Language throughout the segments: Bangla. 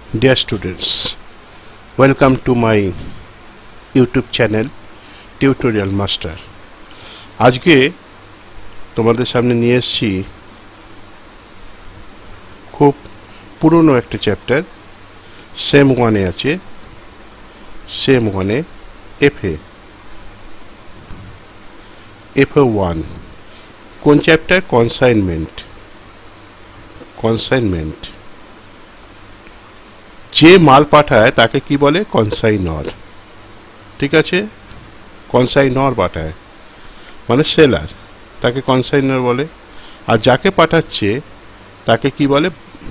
Dear students, welcome to my YouTube channel Tutorial Master. আজকে তোমাদের সামনে নিয়ে এসেছি খুব পুরনো একটা চ্যাপ্টার, সেম ওয়ানে আছে, সেম ওয়ানে FA1 কোন চ্যাপ্টার? কনসাইনমেন্ট। যে মাল পাঠায় তাকে কি বলে? কনসাইনর। ঠিক আছে, কনসাইনর পাঠায় মানে সেলার, তাকে কনসাইনর বলে। আর যাকে পাঠাচ্ছে তাকে কি বলে?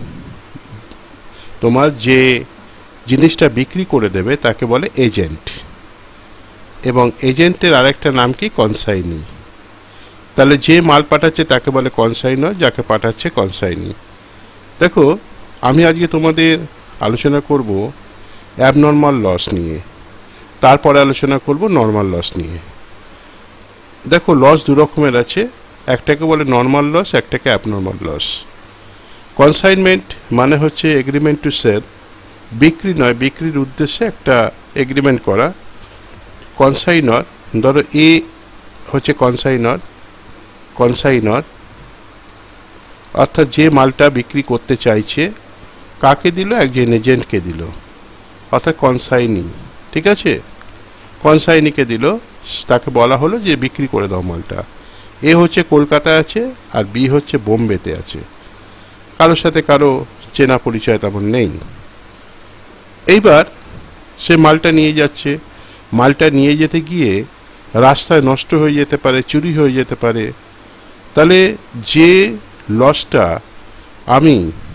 তোমার যে জিনিসটা বিক্রি করে দেবে তাকে বলে এজেন্ট, এবং এজেন্টের আরেকটা নাম কি? কনসাইনি। তাহলে যে মাল পাঠাচ্ছে তাকে বলে কনসাইনর, যাকে পাঠাচ্ছে কনসাইনি। দেখো, আমি আজকে তোমাদের আলোচনা করব অ্যাবনর্মাল লস নিয়ে, তারপরে আলোচনা করব নর্মাল লস নিয়ে। দেখো, লস দু রকমের আছে, একটাকে বলে নর্মাল লস, একটাকে অ্যাবনর্মাল লস। কনসাইনমেন্ট মানে হচ্ছে এগ্রিমেন্ট টু সেল, বিক্রি নয়, বিক্রির উদ্দেশ্যে একটা এগ্রিমেন্ট করা। কনসাইনর, ধরো এ হচ্ছে কনসাইনর অর্থাৎ যে মালটা বিক্রি করতে চাইছে কাকে দিল? একজন এজেন্টকে দিল, অর্থাৎ কনসাইনি। ঠিক আছে, কনসাইনিকে দিল, তাকে বলা হলো যে বিক্রি করে দাও মালটা। এ হচ্ছে কলকাতায় আছে আর বি হচ্ছে বোম্বেতে আছে, কারোর সাথে কারো চেনা পরিচয় তেমন নেই। এইবার সে মালটা নিয়ে যাচ্ছে, মালটা নিয়ে যেতে গিয়ে রাস্তায় নষ্ট হয়ে যেতে পারে, চুরি হয়ে যেতে পারে। তাহলে যে লসটা আমি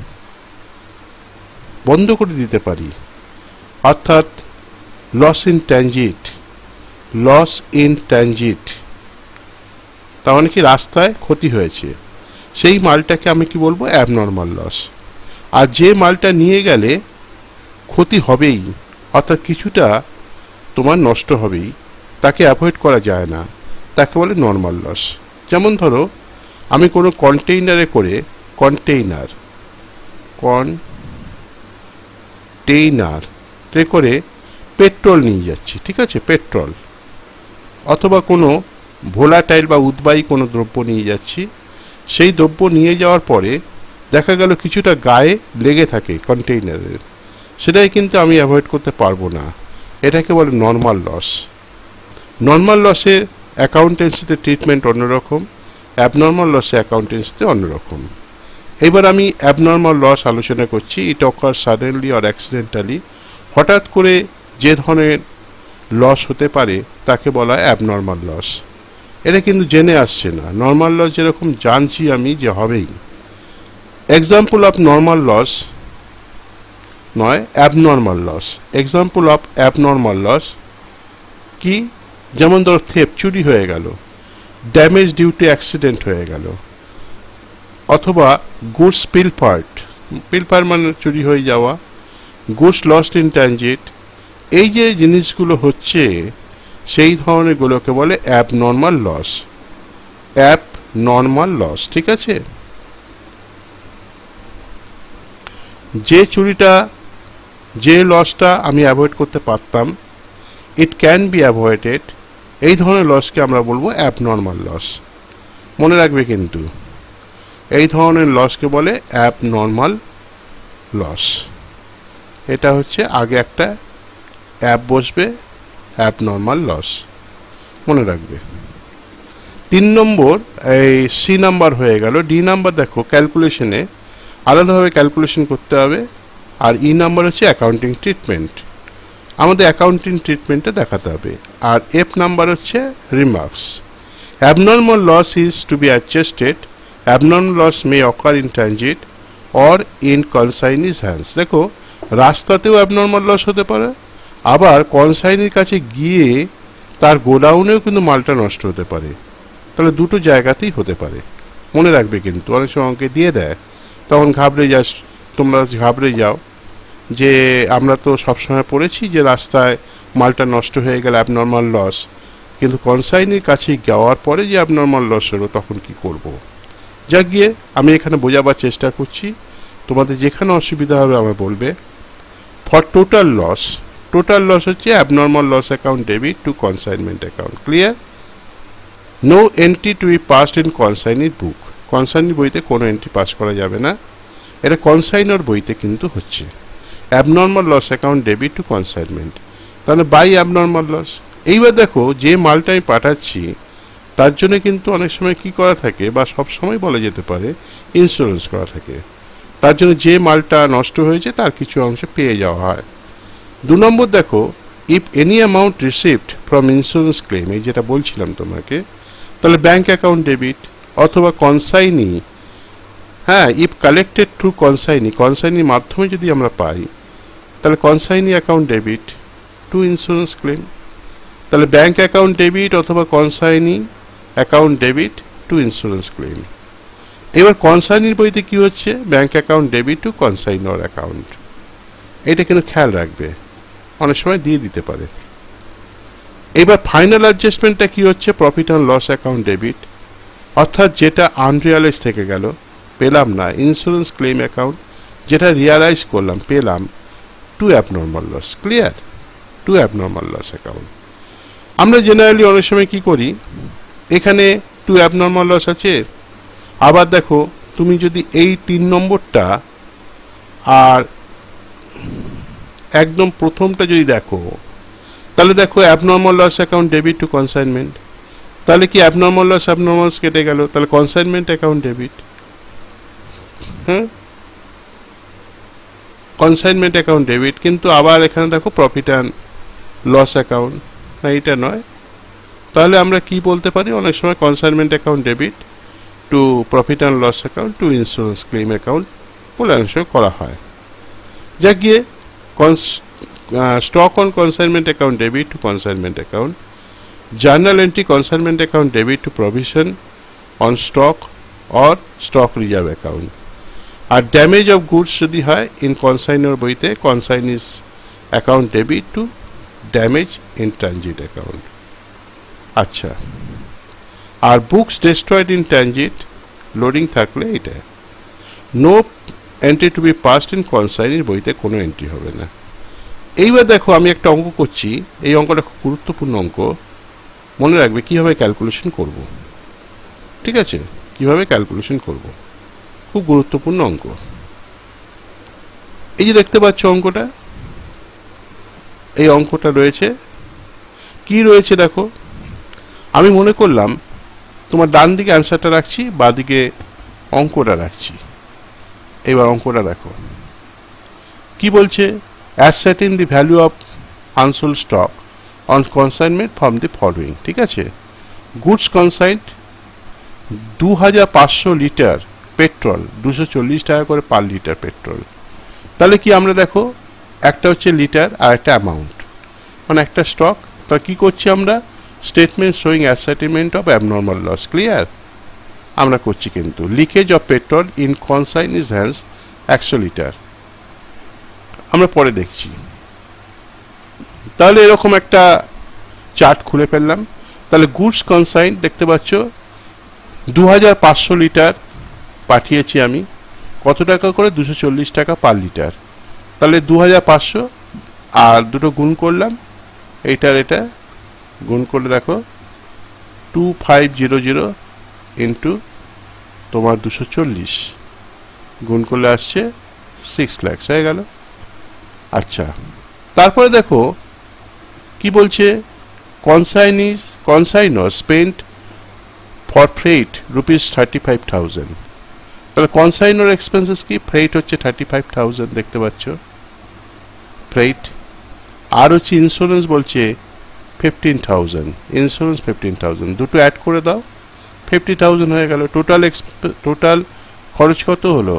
বন্ধ করে দিতে পারি, অর্থাৎ লস ইন ট্রানজিট, তার মানে কি রাস্তায় ক্ষতি হয়েছে, সেই মালটাকে আমি কি বলবো? Abnormal loss. আর যে মালটা নিয়ে গেলে ক্ষতি হবেই, অর্থাৎ কিছুটা তোমার নষ্ট হবেই, তাকে অ্যাভয়েড করা যায় না, তাকে বলে নর্মাল লস। যেমন ধরো, আমি কোনো কন্টেইনারে করে পেট্রোল নিয়ে যাচ্ছি, ঠিক আছে, পেট্রোল, অথবা কোনো ভোলাটাইল বা উদ্বায়ী কোনো দ্রব্য নিয়ে যাচ্ছি। সেই দ্রব্য নিয়ে যাওয়ার পরে দেখা গেল কিছুটা গায়ে লেগে থাকে কন্টেইনারের, সেটাই কিন্তু আমি অ্যাভয়েড করতে পারবো না, এটাকে বলে নর্মাল লস। নর্মাল লসের অ্যাকাউন্টেন্সিতে ট্রিটমেন্ট অন্যরকম, অ্যাবনর্মাল লসে অ্যাকাউন্টেন্সিতে অন্যরকম। এবার আমি অ্যাবনর্মাল লস আলোচনা করছি। It occur suddenly or accidentally, হঠাৎ করে যে ধরনের লস হতে পারে তাকে বলা হয় অ্যাবনর্মাল লস। এটা কিন্তু জেনে আসছে না, নর্মাল লস যেরকম জানছি আমি যে হবেই। এক্সাম্পল অফ নর্মাল লস নয়, abnormal loss. Example of abnormal loss কি? যেমন ধরো থেফট, চুরি হয়ে গেল, ড্যামেজ ডিউ টু অ্যাক্সিডেন্ট হয়ে গেল, অথবা গুডস পিলপার্ট মানে চুরি হয়ে যাওয়া, গুডস লস্ট ইন ট্রানজিট। এই যে জিনিসগুলো হচ্ছে সেই ধরনের গুলোকে বলে অ্যাবনর্মাল লস। ঠিক আছে, যে লসটা আমি অ্যাভয়েড করতে পারতাম, ইট ক্যান বি অ্যাভয়েডেড, এই ধরনের লসকে আমরা বলবো অ্যাবনর্মাল লস। মনে রাখবে কিন্তু, এই ধরনের লসকে বলে অ্যাবনর্মাল লস। এটা হচ্ছে আগে একটা অ্যাব বসবে, অ্যাবনর্মাল লস, মনে রাখবে। 3 নম্বর, এই সি নাম্বার হয়ে গেল। ডি নাম্বার দেখো, ক্যালকুলেশনে আলাদাভাবে ক্যালকুলেশন করতে হবে। আর ই নাম্বার হচ্ছে অ্যাকাউন্টিং ট্রিটমেন্ট, আমাদের অ্যাকাউন্টিং ট্রিটমেন্টে দেখাতে হবে। আর এফ নাম্বার হচ্ছে remarks. Abnormal loss is to be adjusted, abnormal loss may occur in transit or in consignee's hands. দেখো, রাস্তাতেও অ্যাবনর্মাল লস হতে পারে, আবার কনসাইনির কাছে গিয়ে তার গোডাউনেও কিন্তু মালটা নষ্ট হতে পারে। তাহলে দুটো জায়গাতেই হতে পারে, মনে রাখবে কিন্তু। অনেক সময় অঙ্কে দিয়ে দেয়, তখন তোমরা ঘাবড়ে যাও যে আমরা তো সবসময় পড়েছি যে রাস্তায় মালটা নষ্ট হয়ে গেলে অ্যাবনর্মাল লস, কিন্তু কনসাইনির কাছে যাওয়ার পরে যে অ্যাবনর্মাল লস হলো তখন কি করব। যাক গিয়ে, আমি এখানে বোঝাবার চেষ্টা করছি, তোমাদের যেখানে অসুবিধা হবে আমায় বলবে। ফর টোটাল লস হচ্ছে abnormal loss account debit to consignment account. Clear? No entry to be passed in কনসাইনির বুক। কনসাইনির বইতে কোনো এন্ট্রি পাস করা যাবে না, এটা কনসাইনর বইতে কিন্তু হচ্ছে। Abnormal loss account debit to consignment, তাহলে বাই অ্যাবনর্মাল লস। এইবার দেখো, যে মালটা আমি পাঠাচ্ছি তার জন্য কিন্তু অনেক সময় কি করা থাকে, বা সব সময় বলা যেতে পারে ইন্স্যুরেন্স করা থাকে। তার জন্য যে মালটা নষ্ট হয়েছে তার কিছু অংশ পেয়ে যাওয়া হয়। 2 নম্বর দেখো, if any amount received from insurance claim, এই যেটা বলছিলাম তোমাকে, তাহলে ব্যাঙ্ক অ্যাকাউন্ট ডেবিট অথবা কনসাইনি। হ্যাঁ, ইফ কালেক্টেড থ্রু কনসাইনির মাধ্যমে যদি আমরা পাই তাহলে consignee account debit to insurance claim. তাহলে ব্যাঙ্ক অ্যাকাউন্ট ডেবিট অথবা consignee account debit to insurance claim. এবার কনসাইনির বইতে কি হচ্ছে, bank account debit to consignor account. এটা কিন্তু খেয়াল রাখবে, অনেক সময় দিয়ে দিতে পারে। এবার ফাইনাল অ্যাডজাস্টমেন্টটা কি হচ্ছে, profit and loss account debit, অর্থাৎ যেটা আনরিয়ালাইজ থেকে গেল, পেলাম না, ইন্স্যুরেন্স ক্লেম অ্যাকাউন্ট, যেটা রিয়ালাইজ করলাম পেলাম, to abnormal loss. Clear? To abnormal loss account. আমরা জেনারেলি অনেক সময় কি করি, এখানে টু অ্যাবনর্মাল লস আছে, আবার দেখো তুমি যদি এই 3 নম্বরটা আর একদম প্রথমটা যদি দেখো, তাহলে দেখো abnormal loss account debit to consignment, তাহলে কি অ্যাবনর্মাল লস কেটে গেল, তাহলে কনসাইনমেন্ট অ্যাকাউন্ট ডেবিট। হ্যাঁ, কনসাইনমেন্ট অ্যাকাউন্ট ডেবিট, কিন্তু আবার এখানে দেখো প্রফিট অ্যান্ড লস অ্যাকাউন্ট, না এটা নয়। তাহলে আমরা কি বলতে পারি, অনেক সময় consignment account debit to profit and loss account to insurance claim account বলে অনেক সময় করা হয়। যা গিয়ে stock on consignment account debit to consignment account, journal entry consignment account debit to provision on stock or stock reserve account. আর ড্যামেজ অফ গুডস যদি হয় ইন কনসাইনর বইতে consignee's account debit to damage in transit account. আচ্ছা, আর books destroyed in transit loading থাকলে এটা no entry to be passed in কনসাইনির বইতে কোনো এন্ট্রি হবে না। এইবার দেখো, আমি একটা অঙ্ক করছি, এই অঙ্কটা খুব গুরুত্বপূর্ণ অঙ্ক, মনে রাখবে কিভাবে ক্যালকুলেশন করব। ঠিক আছে, কিভাবে ক্যালকুলেশন করব, খুব গুরুত্বপূর্ণ অঙ্ক। এই যে দেখতে পাচ্ছ অঙ্কটা, এই অঙ্কটা রয়েছে, কি রয়েছে দেখো, আমি মনে করলাম তোমার ডান দিকে অ্যান্সারটা রাখছি, বাঁ দিকে অঙ্কটা রাখছি। এবার অঙ্কটা দেখো কি বলছে, ascertaining the value of unsold stock on consignment from the following. ঠিক আছে, গুডস কনসাইন্ড 2500 লিটার পেট্রোল, 240 টাকা করে পার লিটার পেট্রোল। তাহলে কি আমরা দেখো, একটা হচ্ছে লিটার আর একটা অ্যামাউন্ট, মানে একটা স্টক। তা কি করছি আমরা, statement showing ascertainment of abnormal loss. Clear? আমরা করছি কিন্তু leakage of petrol in consignee is hands 100 litre, আমরা পরে দেখছি। তাহলে এরকম একটা চার্ট খুলে ফেললাম। তাহলে গুডস কনসাইন দেখতে পাচ্ছ 2500 লিটার পাঠিয়েছি আমি, কত টাকা করে, 240 টাকা পার লিটার। তাহলে 2500 আর দুটো গুণ করলাম, এইটার এটা গুণ করলে দেখো 2500 ইন্টু তোমার 240 গুণ করলে আসছে 6 লাখ হয়ে গেল। আচ্ছা, তারপরে দেখো কি বলছে, কনসাইনর স্পেন্ট ফর ফ্রেট ₹35,000। তাহলে কনসাইনর এক্সপেন্সেস কি, ফ্রেট হচ্ছে 35,000 দেখতে পাচ্ছ, ফ্রেট। আর হচ্ছে ইন্স্যুরেন্স বলছে 15,000, ইন্স্যুরেন্স 15,000, দুটো অ্যাড করে দাও, 50,000 হয়ে গেল। টোটাল খরচ কত হলো,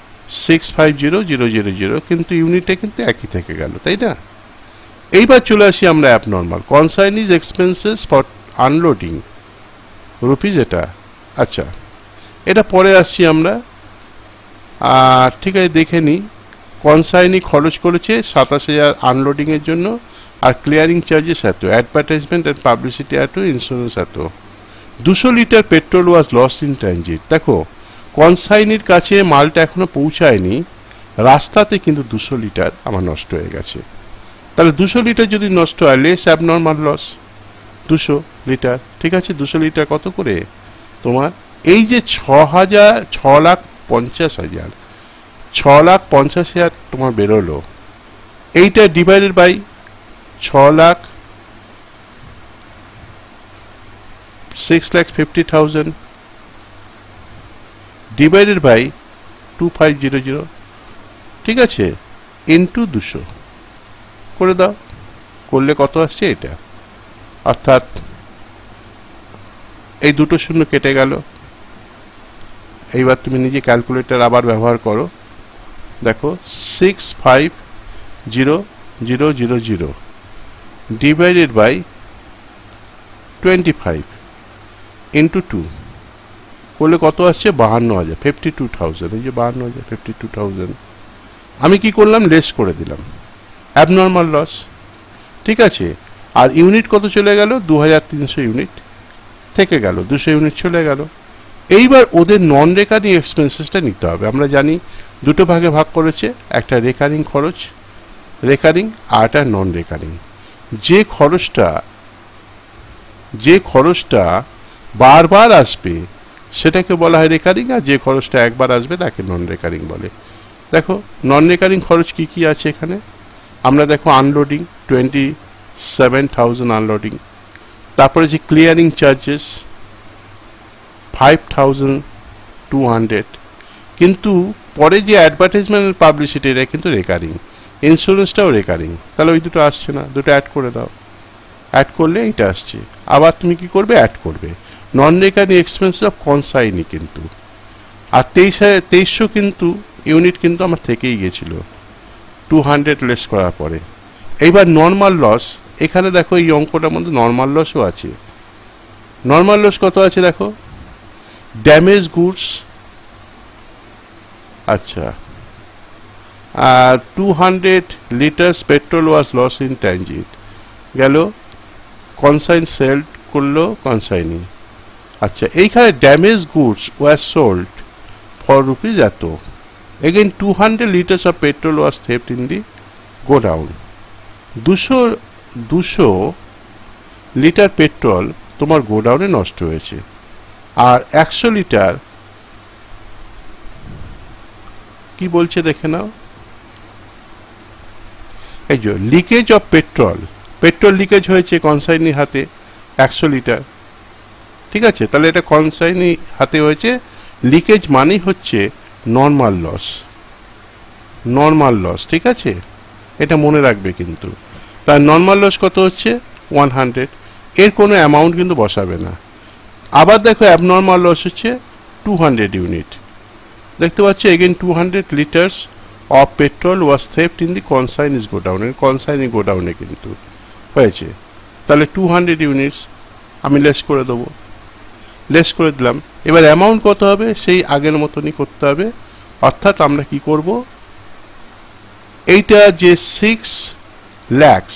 650000, কিন্তু ইউনিটে কিন্তু একই থেকে গেল, তাই না? এইবার চলে আসি আমরা abnormal consignee's expenses for unloading rupees, এটা। আচ্ছা, এটা পরে আসছি আমরা। আর ঠিক আছে, দেখে নিই, কনসাইনি খরচ করেছে 27,000 আনলোডিংয়ের জন্য, আর ক্লিয়ারিং চার্জেস এত, অ্যাডভার্টাইজমেন্ট অ্যান্ড পাবলিসিটি এত, ইন্স্যুরেন্স এত। 200 litre petrol was lost in transit. দেখো, কনসাইনির কাছে মালটা এখনো পৌঁছায়নি, রাস্তাতে কিন্তু 200 লিটার আমার নষ্ট হয়ে গেছে। তাহলে 200 লিটার যদি নষ্ট হয়, লেস অ্যাবনর্মাল লস 200 লিটার। ঠিক আছে, 200 লিটার কত করে তোমার, এই যে 6,50,000 তোমার বেরোলো, এইটা ডিভাইডেড বাই 6,50,000 ডিভাইডেড বাই 2500, ঠিক আছে, ইন্টু 200 করে দাও। করলে কত আসছে এটা, অর্থাৎ এই দুটো শূন্য কেটে গেল। এইবার তুমি নিজে ক্যালকুলেটর আবার ব্যবহার করো, দেখো 650,000 ডিভাইডেড বাই 25 ইন্টু 2 করলে কত আসছে, 52,000, 52,000। এই যে 52,000, 52,000 আমি কি করলাম, লেস করে দিলাম, অ্যাবনর্মাল লস। ঠিক আছে, আর ইউনিট কত চলে গেল, 2300 ইউনিট থেকে গেল, 200 ইউনিট চলে গেল। এইবার ওদের নন রেকারিং এক্সপেন্সেসটা নিতে হবে। আমরা জানি দুটো ভাগে ভাগ করেছে, একটা রেকারিং খরচ, রেকারিং, আর একটা নন রেকারিং। যে খরচটা বারবার আসবে সেটাকে বলা হয় রেকারিং, আর যে খরচটা একবার আসবে তাকে নন রেকারিং বলে। দেখো নন রেকারিং খরচ কি কি আছে এখানে, আমরা দেখো আনলোডিং 27,000 আনলোডিং, তারপরে যে ক্লিয়ারিং চার্জেস 5,200, কিন্তু পরে যে অ্যাডভার্টাইজমেন্ট পাবলিসিটি এটা কিন্তু রেকারিং, ইন্স্যুরেন্সটাও রেকারিং। তাহলে ওই দুটো আসছে না, দুটো অ্যাড করে দাও, অ্যাড করলে এইটা আসছে। আবার তুমি কি করবে, অ্যাড করবে non recurring expenses of consignee কিন্তু। আর 2300 কিন্তু ইউনিট কিন্তু আমার থেকেই গেছিল 200 লেস করার পরে। এইবার নর্মাল লস, এখানে দেখো এই অঙ্কটার মধ্যে নর্মাল লসও আছে। নর্মাল লস কত আছে দেখো, ড্যামেজ গুডস, আচ্ছা, 200 litres petrol was loss in transit গেল, কনসাইন সেল করলো কনসাইনি। আচ্ছা, এইখানে damage goods was sold for rupees এত, again 200 litres of petrol was theft in the godown. 200 litre petrol তোমার গোডাউনে নষ্ট হয়েছে, আর 100 লিটার কি বলছে দেখে নাও, এই যে লিকেজ অফ পেট্রোল লিকেজ হয়েছে কনসাইনি হাতে 100 লিটার। ঠিক আছে, তাহলে এটা কনসাইনি হাতে হয়েছে, লিকেজ মানেই হচ্ছে নর্মাল লস। ঠিক আছে, এটা মনে রাখবে কিন্তু। তার নর্মাল লস কত হচ্ছে 100, এর কোনো অ্যামাউন্ট কিন্তু বসাবে না। আবার দেখো অ্যাবনর্মাল লস হচ্ছে 200 ইউনিট, দেখতে পাচ্ছ, again 200 litres of petrol was theft in the consignee's godown, consignee গোডাউনে কিন্তু হয়েছে। তাহলে 200 ইউনিটস আমি লেস করে দেবো, লেস করে দিলাম। এবার অ্যামাউন্ট কত হবে, সেই আগের মতনই করতে হবে, অর্থাৎ আমরা কি করব, এইটা যে 6 lakhs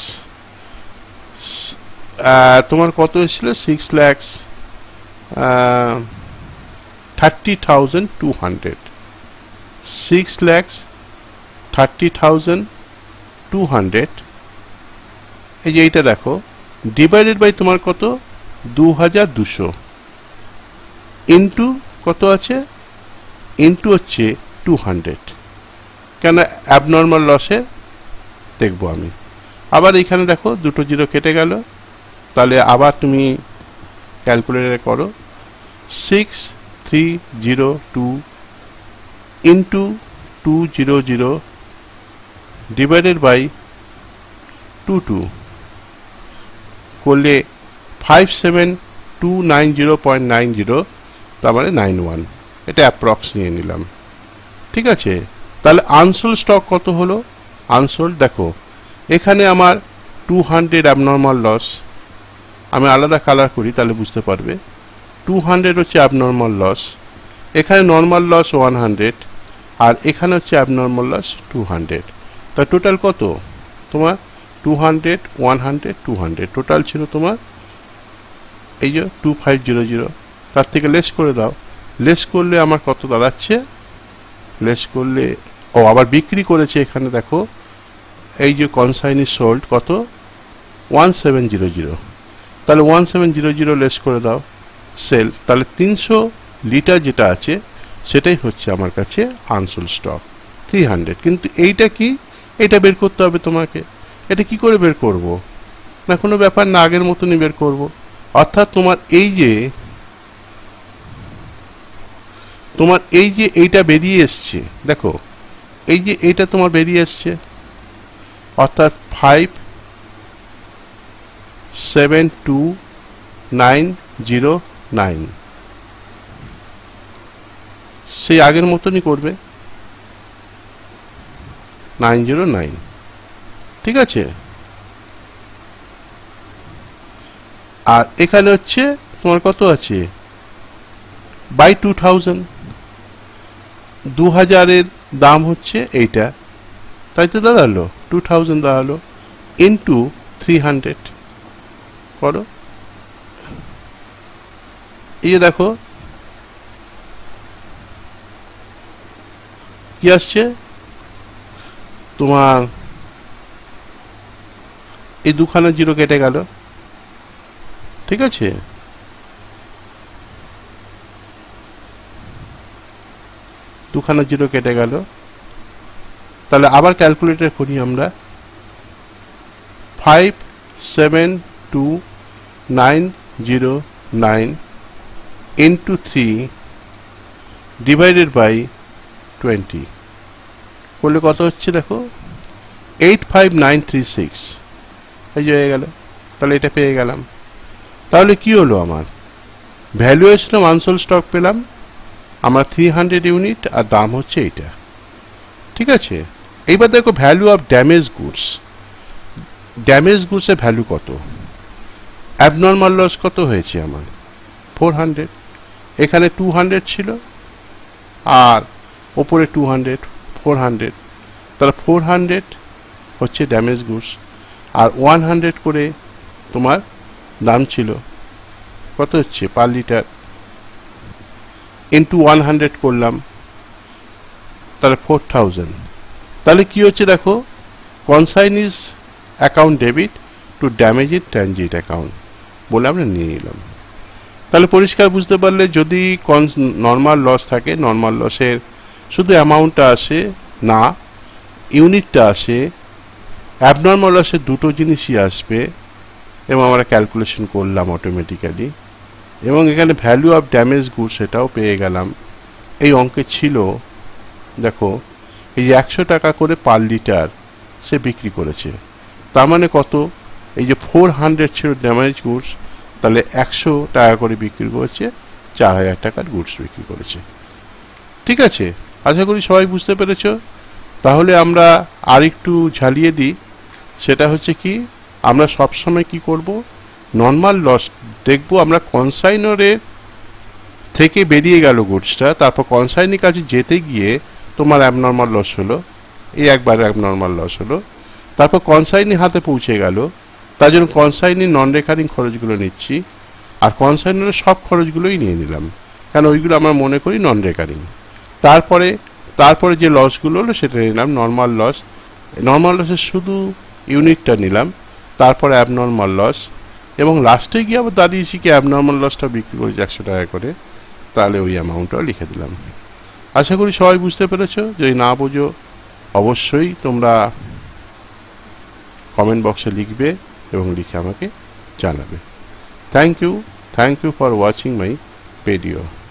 তোমার কত এসেছিল, 6,30,200, 6,30,200, এই যে এইটা দেখো, ডিভাইডেড বাই তোমার কত 2200, ইন্টু কত আছে, ইন্টু হচ্ছে 200, কেন অ্যাবনর্মাল লসে দেখবো আমি। আবার এইখানে দেখো দুটো জিরো কেটে গেল, তাহলে আবার তুমি ক্যালকুলেটরে করো, 6302 ইন্টু 200 ডিভাইডেড বাই 22 করলে 57,290.90, তার মানে 91, এটা অ্যাপ্রক্স নিয়ে নিলাম। ঠিক আছে, তাহলে আনসোল্ড স্টক কত হলো, আনসোল্ড দেখো এখানে আমার 200 অ্যাবনর্মাল লস, আমি আলাদা কালার করি তাহলে বুঝতে পারবে, 200 হচ্ছে অ্যাবনর্মাল লস, এখানে নর্মাল লস 100, আর এখানে হচ্ছে অ্যাবনর্মাল লস 200। তা টোটাল কত তোমার 200, 100, 200, টোটাল ছিল তোমার এই যে 2500। তার থেকে লেস করে দাও, লেস করলে আমার কত দাঁড়াচ্ছে, লেস করলে ও আবার বিক্রি করেছে এখানে দেখো, এই যে কনসাইনি সোল্ড কত 1700, তাহলে 1700 লেস করে দাও সেল, তাহলে 300 লিটার যেটা আছে সেটাই হচ্ছে আমার কাছে আনসোল্ড স্টক 300। কিন্তু এইটা কি, এটা বের করতে হবে তোমাকে। এটা কি করে বের করব? না কোনো ব্যাপার না, আগের মতনই বের করব। অর্থাৎ তোমার এই যে এইটা বেরিয়ে এসছে, দেখো এই যে এইটা তোমার বেরিয়ে এসছে, অর্থাৎ 572909, সেই আগের মতনই করবে 909, ঠিক আছে। আর এখানে হচ্ছে তোমার কত আছে বাই 2000, 2000-এর দাম হচ্ছে এইটা, তাই তো দাঁড়ালো 2000 দাঁড়ালো ইন্টু 300 করো। এই যে দেখো কি আসছে তোমার, এই দুখানা জিরো কেটে গেল, ঠিক আছে। দুখানা জিরো কেটে গেল, তাহলে আবার ক্যালকুলেটর করি আমরা। 572909 ইন্টু 3 ডিভাইডেড বাই 20 করলে কত হচ্ছে দেখো 85936, এই যে হয়ে গেল। তাহলে এটা পেয়ে গেলাম। তাহলে কি হলো আমার ভ্যালুয়েশন অফ আনসোল্ড স্টক পেলাম আমরা 300 ইউনিট, আর দাম হচ্ছে এইটা, ঠিক আছে। এইবার দেখো value of damage goods, damage গুডসের ভ্যালু কত, অ্যাবনর্মাল লস কত হয়েছে আমার 400, এখানে 200 ছিল আর ওপরে 200, 400, তাহলে 400 হচ্ছে ড্যামেজ গুডস, আর 100 করে তোমার দাম ছিল, কত হচ্ছে পার লিটার, ইন্টু 100 করলাম, তাহলে 4000। তাহলে কি হচ্ছে দেখো consignee's account debit to damage in transit account বলে আমরা নিয়ে নিলাম। তাহলে পরিষ্কার বুঝতে পারলে যদি নর্মাল লস থাকে, নর্মাল লসের শুধু অ্যামাউন্টটা আসে না, ইউনিটটা আসে, অ্যাবনর্মাল লসের দুটো জিনিসই আসবে, এবং আমরা ক্যালকুলেশন করলাম অটোমেটিক্যালি, এবং এখানে ভ্যালু অফ ড্যামেজ গুডস সেটাও পেয়ে গেলাম। এই অঙ্কে ছিল দেখো এই 100 টাকা করে পার লিটার সে বিক্রি করেছে, তার মানে কত, এই যে 400 ছিল ড্যামেজ গুডস, তাহলে 100 টাকা করে বিক্রি করেছে, 4000 টাকার গুডস বিক্রি করেছে, ঠিক আছে। আশা করি সবাই বুঝতে পেরেছ। তাহলে আমরা আরেকটু ঝালিয়ে দিই, সেটা হচ্ছে কি আমরা সবসময় কি করব, নর্মাল লস দেখব আমরা কনসাইনরের থেকে বেরিয়ে গেল গুডসটা, তারপর কনসাইনির কাছে যেতে গিয়ে তোমার অ্যাবনর্মাল লস হলো, এই একবার অ্যাবনর্মাল লস হলো, তারপর কনসাইনি হাতে পৌঁছে গেল, তার জন্য কনসাইনির নন রেকারিং খরচগুলো নিচ্ছি, আর কনসাইনারের সব খরচগুলোই নিয়ে নিলাম, কারণ ওইগুলো আমরা মনে করি নন রেকারিং। তারপরে যে লসগুলো হলো সেটা নিলাম নর্মাল লস, নর্মাল লসের শুধু ইউনিটটা নিলাম, তারপরে অ্যাবনর্মাল লস, এবং লাস্টে গিয়ে আবার দাঁড়িয়েছি কি অ্যাবনর্মাল লসটা বিক্রি করেছি 100 টাকা করে, তাহলে ওই অ্যামাউন্টটাও লিখে দিলাম। আশা করি সবাই বুঝতে পেরেছ। যদি না বোঝো অবশ্যই তোমরা কমেন্ট বক্সে লিখবে এবং লিখে আমাকে জানাবে। Thank you for watching my video.